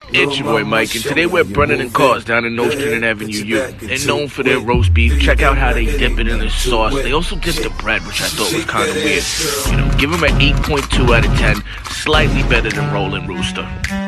It's your boy Mike, and today we're at Brennan and Cars down in Nostrand and Avenue U. They're known for their roast beef. Check out how they dip it in the sauce. They also dip the bread, which I thought was kind of weird. Give them an 8.2 out of 10. Slightly better than Rolling Rooster.